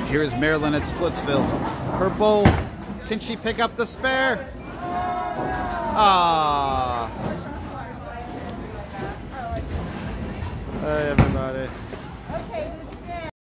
Here's Marilyn at Splitsville. Her bowl. Can she pick up the spare? Ah.